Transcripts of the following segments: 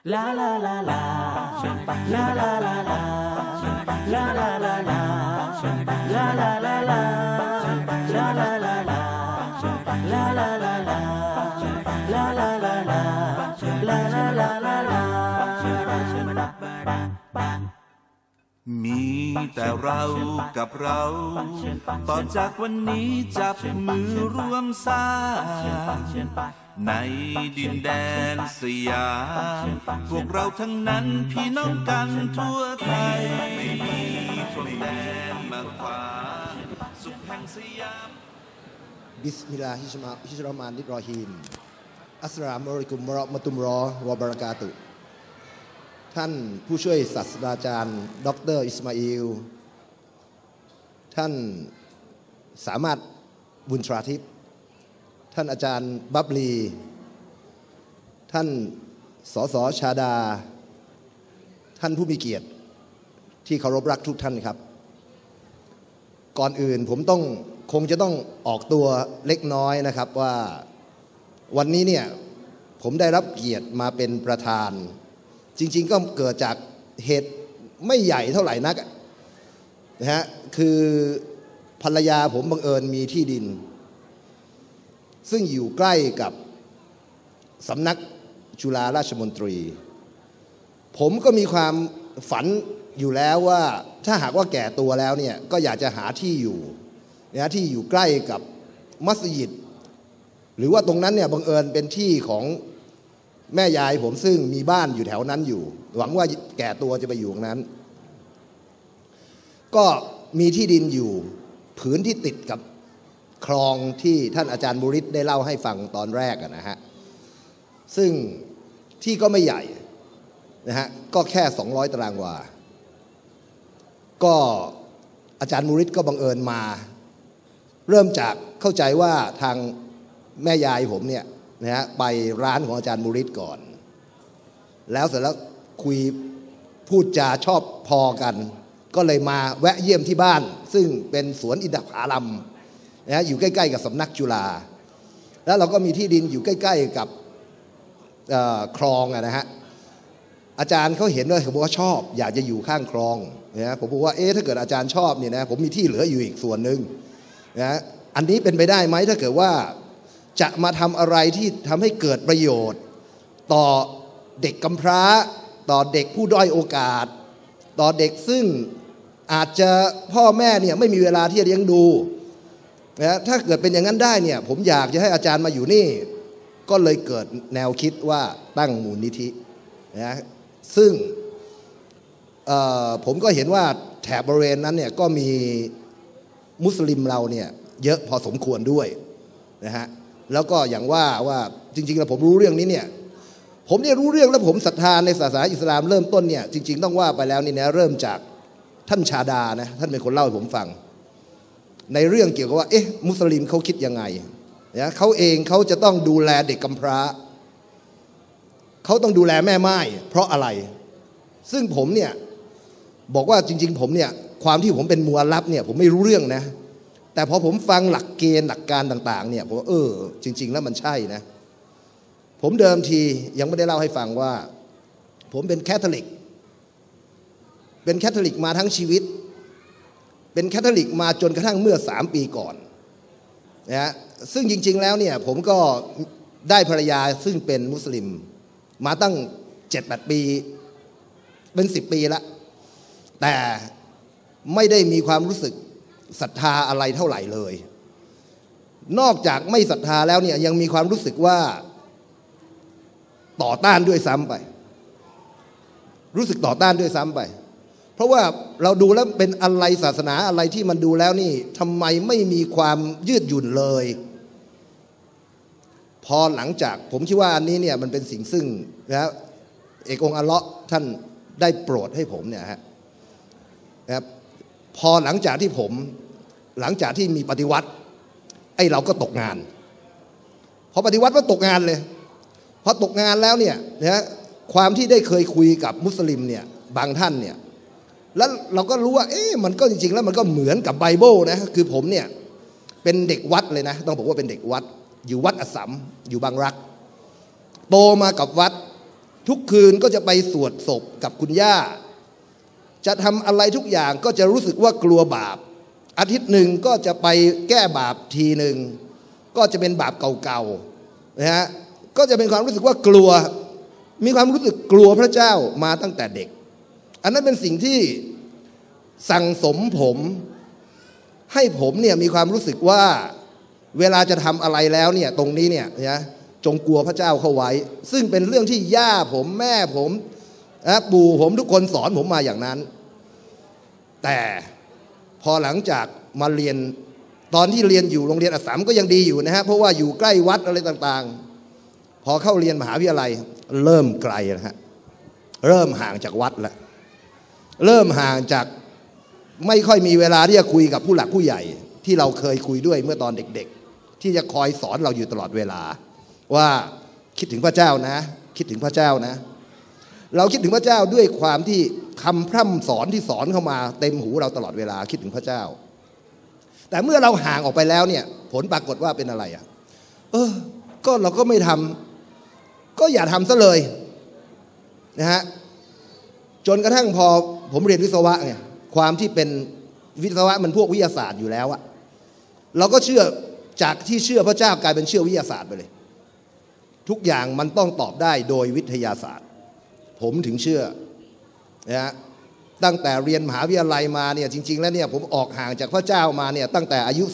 La la la la, la la la la, la la la la, la la la la, la la la la, la la la la, la la la la, la la la la. มีแต่เรากับเราต่อจากวันนี้จับมือร่วมสร้างในดินแดนสยามพวกเราทั้งนั้นพี่น้องกันทั่วไทยไม่มีพรมแดนมาขวางสุขแห่งสยามบิสมิลลาฮิรเราะห์มานิรเราะฮีมอัสสลามุอะลัยกุมวะเราะห์มะตุลลอฮ์วะบะเราะกาตุฮ์ท่านผู้ช่วยศาสตราจารย์ดร.อิสมาอิลท่านสามารถบุญทราทิพย์ท่านอาจารย์บับลีท่านสส.ชาดาท่านผู้มีเกียรติที่เคารพรักทุกท่านครับก่อนอื่นผมคงจะต้องออกตัวเล็กน้อยนะครับว่าวันนี้เนี่ยผมได้รับเกียรติมาเป็นประธานจริงๆก็เกิดจากเหตุไม่ใหญ่เท่าไหร่นักนะฮะคือภรรยาผมบังเอิญมีที่ดินซึ่งอยู่ใกล้กับสำนักจุฬาราชมนตรีผมก็มีความฝันอยู่แล้วว่าถ้าหากว่าแก่ตัวแล้วเนี่ยก็อยากจะหาที่อยู่นะที่อยู่ใกล้กับมัสยิดหรือว่าตรงนั้นเนี่ยบังเอิญเป็นที่ของแม่ยายผมซึ่งมีบ้านอยู่แถวนั้นอยู่หวังว่าแก่ตัวจะไปอยู่ตรงนั้นก็มีที่ดินอยู่ผืนที่ติดกับคลองที่ท่านอาจารย์บุริศได้เล่าให้ฟังตอนแรกนะฮะซึ่งที่ก็ไม่ใหญ่นะฮะก็แค่200 ตารางวาก็อาจารย์บุริศก็บังเอิญมาเริ่มจากเข้าใจว่าทางแม่ยายผมเนี่ยนะฮะไปร้านของอาจารย์บุริศก่อนแล้วเสร็จแล้วคุยพูดจาชอบพอกันก็เลยมาแวะเยี่ยมที่บ้านซึ่งเป็นสวนอินทผลัมนะฮะอยู่ใกล้ๆกับสำนักจุฬาแล้วเราก็มีที่ดินอยู่ใกล้ๆกับคลองนะฮะอาจารย์เขาเห็นด้วยเขาบอกว่าชอบอยากจะอยู่ข้างคลองนะผมบอกว่าถ้าเกิดอาจารย์ชอบเนี่ยนะผมมีที่เหลืออยู่อีกส่วนหนึ่งนะอันนี้เป็นไปได้ไหมถ้าเกิดว่าจะมาทำอะไรที่ทำให้เกิดประโยชน์ต่อเด็กกำพร้าต่อเด็กผู้ด้อยโอกาสต่อเด็กซึ่งอาจจะพ่อแม่เนี่ยไม่มีเวลาที่จะเลี้ยงดูนะถ้าเกิดเป็นอย่างนั้นได้เนี่ยผมอยากจะให้อาจารย์มาอยู่นี่ก็เลยเกิดแนวคิดว่าตั้งมูลนิธินะซึ่งผมก็เห็นว่าแถบบริเวณนั้นเนี่ยก็มีมุสลิมเราเนี่ยเยอะพอสมควรด้วยนะฮะแล้วก็อย่างว่าจริงๆแล้วผมรู้เรื่องนี้เนี่ยผมเนี่ยรู้เรื่องแล้วผมศรัทธาในศาสนาอิสลามเริ่มต้นเนี่ยจริงๆต้องว่าไปแล้วนี่นะเริ่มจากท่านชาดานะท่านเป็นคนเล่าให้ผมฟังในเรื่องเกี่ยวกับว่ามุสลิมเขาคิดยังไงนะเขาเองเขาจะต้องดูแลเด็กกำพร้าเขาต้องดูแลแม่ไม้เพราะอะไรซึ่งผมเนี่ยบอกว่าจริงๆผมเนี่ยความที่ผมเป็นมัวลับเนี่ยผมไม่รู้เรื่องนะแต่พอผมฟังหลักเกณฑ์หลักการต่างๆเนี่ยผมว่าจริงๆแล้วมันใช่นะผมเดิมทียังไม่ได้เล่าให้ฟังว่าผมเป็นแคทอลิกมาทั้งชีวิตเป็นแคทอลิกมาจนกระทั่งเมื่อ3 ปีก่อนนะซึ่งจริงๆแล้วเนี่ยผมก็ได้ภรรยาซึ่งเป็นมุสลิมมาตั้ง 7-8 ปีเป็น10 ปีแล้วแต่ไม่ได้มีความรู้สึกศรัทธาอะไรเท่าไหร่เลยนอกจากไม่ศรัทธาแล้วเนี่ยยังมีความรู้สึกว่าต่อต้านด้วยซ้ำไปรู้สึกต่อต้านด้วยซ้ำไปเพราะว่าเราดูแล้วเป็นอะไรศาสนาอะไรที่มันดูแล้วนี่ทำไมไม่มีความยืดหยุ่นเลยพอหลังจากผมคิดว่าอันนี้เนี่ยมันเป็นสิ่งซึ่งนะเอกองค์อัลเลาะห์ท่านได้โปรดให้ผมเนี่ยนะครับพอหลังจากที่มีปฏิวัติเราก็ตกงานพอปฏิวัติก็ตกงานเลยพอตกงานแล้วเนี่ยนะความที่ได้เคยคุยกับมุสลิมเนี่ยบางท่านเนี่ยแล้วเราก็รู้ว่ามันก็จริงๆแล้วมันก็เหมือนกับไบเบิลนะคือผมเนี่ยเป็นเด็กวัดเลยนะต้องบอกว่าเป็นเด็กวัดอยู่วัดอัสสัมอยู่บางรักโตมากับวัดทุกคืนก็จะไปสวดศพกับคุณย่าจะทำอะไรทุกอย่างก็จะรู้สึกว่ากลัวบาปอาทิตย์หนึ่งก็จะไปแก้บาปทีหนึ่งก็จะเป็นบาปเก่าๆนะฮะก็จะเป็นความรู้สึกว่ากลัวมีความรู้สึกกลัวพระเจ้ามาตั้งแต่เด็กอันนั้นเป็นสิ่งที่สั่งสมผมให้ผมเนี่ยมีความรู้สึกว่าเวลาจะทำอะไรแล้วเนี่ยตรงนี้เนี่ยนะจงกลัวพระเจ้าเข้าไว้ซึ่งเป็นเรื่องที่ย่าผมแม่ผมปู่ผมทุกคนสอนผมมาอย่างนั้นแต่พอหลังจากมาเรียนตอนที่เรียนอยู่โรงเรียนอัสสัมก็ยังดีอยู่นะฮะเพราะว่าอยู่ใกล้วัดอะไรต่างๆพอเข้าเรียนมหาวิทยาลัยเริ่มไกลนะฮะเริ่มห่างจากวัดแล้วเริ่มห่างจากไม่ค่อยมีเวลาที่จะคุยกับผู้หลักผู้ใหญ่ที่เราเคยคุยด้วยเมื่อตอนเด็กๆที่จะคอยสอนเราอยู่ตลอดเวลาว่าคิดถึงพระเจ้านะคิดถึงพระเจ้านะเราคิดถึงพระเจ้าด้วยความที่คำพร่ำสอนที่สอนเข้ามาเต็มหูเราตลอดเวลาคิดถึงพระเจ้าแต่เมื่อเราห่างออกไปแล้วเนี่ยผลปรากฏว่าเป็นอะไรก็เราก็ไม่ทำก็อย่าทำซะเลยนะฮะจนกระทั่งพอผมเรียนวิศวะไงความที่เป็นวิศวะมันพวกวิทยาศาสตร์อยู่แล้วอะเราก็เชื่อจากที่เชื่อพระเจ้ากลายเป็นเชื่อวิทยาศาสตร์ไปเลยทุกอย่างมันต้องตอบได้โดยวิทยาศาสตร์ผมถึงเชื่อนะฮะตั้งแต่เรียนมหาวิทยาลัยมาเนี่ยจริงๆแล้วเนี่ยผมออกห่างจากพระเจ้ามาเนี่ยตั้งแต่อายุ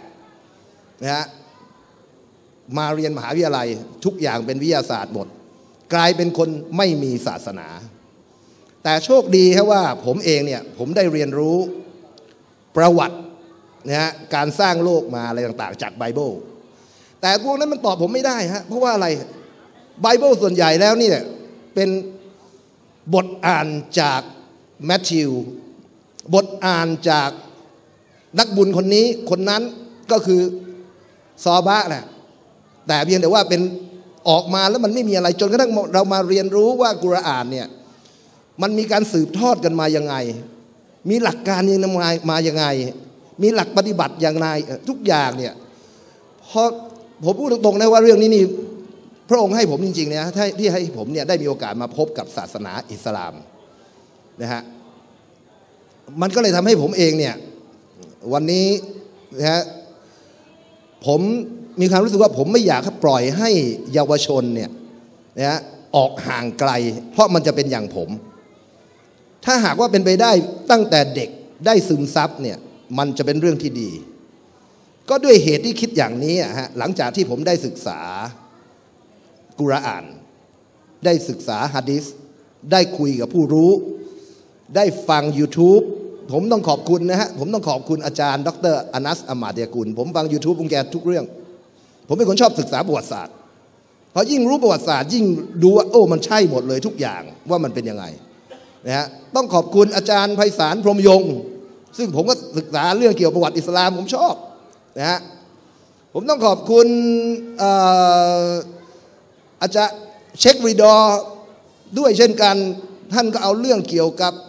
18นะฮะมาเรียนมหาวิทยาลัยทุกอย่างเป็นวิทยาศาสตร์หมดกลายเป็นคนไม่มีศาสนาแต่โชคดีครับว่าผมเองเนี่ยผมได้เรียนรู้ประวัตินะฮะการสร้างโลกมาอะไรต่างๆจากไบเบิลแต่พวกนั้นมันตอบผมไม่ได้ฮะเพราะว่าอะไรไบเบิลส่วนใหญ่แล้วเนี่ยเป็นบทอ่านจากแมทธิวบทอ่านจากนักบุญคนนี้คนนั้นก็คือซอบะนะแต่เพียงแต่ว่าเป็นออกมาแล้วมันไม่มีอะไรจนกระทั่งเรามาเรียนรู้ว่ากุรอานเนี่ยมันมีการสืบทอดกันมายังไงมีหลักการยังมายังไงมีหลักปฏิบัติอย่างไรทุกอย่างเนี่ยพอผมพูดตรงๆนะว่าเรื่องนี้นี่พระองค์ให้ผมจริงๆเนี่ยที่ให้ผมเนี่ยได้มีโอกาสมาพบกับศาสนาอิสลามนะฮะมันก็เลยทำให้ผมเองเนี่ยวันนี้นะฮะผมมีความรู้สึกว่าผมไม่อยากปล่อยให้เยาวชนเนี่ยนะฮะออกห่างไกลเพราะมันจะเป็นอย่างผมถ้าหากว่าเป็นไปได้ตั้งแต่เด็กได้ซึมซับเนี่ยมันจะเป็นเรื่องที่ดีก็ด้วยเหตุที่คิดอย่างนี้ฮะหลังจากที่ผมได้ศึกษากุรอานได้ศึกษาหะดีษได้คุยกับผู้รู้ได้ฟัง YouTube ผมต้องขอบคุณนะฮะผมต้องขอบคุณอาจารย์ดร.อานัส อามาเดียกุลผมฟัง YouTube ของแกทุกเรื่องผมเป็นคนชอบศึกษาประวัติศาสตร์พอยิ่งรู้ประวัติศาสตร์ยิ่งดูว่าโอ้มันใช่หมดเลยทุกอย่างว่ามันเป็นยังไงนะฮะต้องขอบคุณอาจารย์ไพศาลพรหมยงค์ซึ่งผมก็ศึกษาเรื่องเกี่ยวกับประวัติอิสลามผมชอบนะฮะผมต้องขอบคุณอาจารย์เชครีดอร์ด้วยเช่นกันท่านก็เอาเรื่องเกี่ยวกับ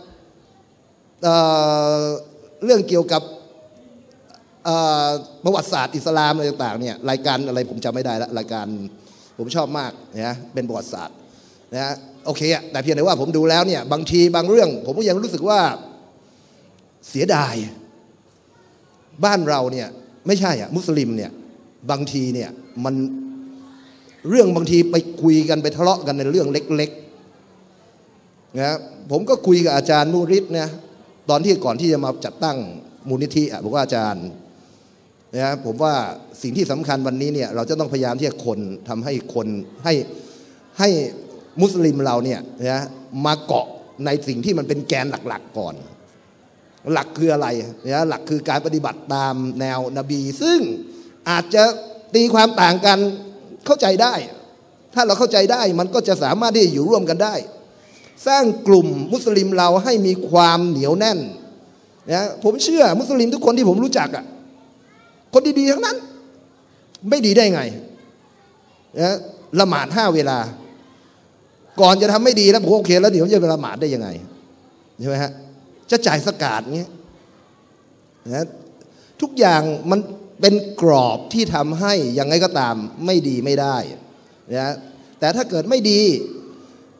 ประวัติศาสตร์อิสลามอะไรต่างๆเนี่ยรายการอะไรผมจำไม่ได้ละรายการผมชอบมากนะเป็นประวัติศาสตร์นะโอเคอะแต่เพียงแต่ว่าผมดูแล้วเนี่ยบางทีบางเรื่องผมก็ยังรู้สึกว่าเสียดายบ้านเราเนี่ยไม่ใช่อะมุสลิมเนี่ยบางทีเนี่ยมันเรื่องบางทีไปคุยกันไปทะเลาะกันในเรื่องเล็กๆนะผมก็คุยกับอาจารย์มูริดนะตอนที่ก่อนที่จะมาจัดตั้งมูลนิธิบอกว่าอาจารย์นะผมว่าสิ่งที่สำคัญวันนี้เนี่ยเราจะต้องพยายามที่จะทำให้คนให้มุสลิมเราเนี่ยนะมาเกาะในสิ่งที่มันเป็นแกนหลักๆก่อนหลักคืออะไรนะหลักคือการปฏิบัติตามแนวนบีซึ่งอาจจะตีความต่างกันเข้าใจได้ถ้าเราเข้าใจได้มันก็จะสามารถที่จะอยู่ร่วมกันได้สร้างกลุ่มมุสลิมเราให้มีความเหนียวแน่นนะผมเชื่อมุสลิมทุกคนที่ผมรู้จักอ่ะคนดีๆทั้งนั้นไม่ดีได้ไงนะละหมาด5 เวลาก่อนจะทำไม่ดีแล้วผมโอเคแล้วเดี๋ยวจะไปละหมาดได้ยังไงใช่ไหมฮะจะจ่ายสกาดเงี้ยนะทุกอย่างมันเป็นกรอบที่ทำให้ยังไงก็ตามไม่ดีไม่ได้นะแต่ถ้าเกิดไม่ดี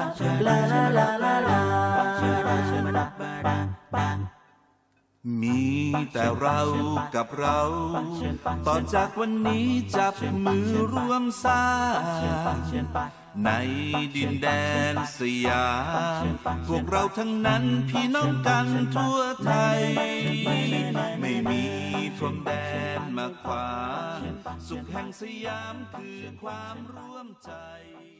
มีแต่เรากับเราต่อจากวันนี้จับมือร่วมสร้างในดินแดนสยามพวกเราทั้งนั้นพี่น้องกันทั่วไทยไม่มีพรมแดนมาขวางสุขแห่งสยามคือความร่วมใจ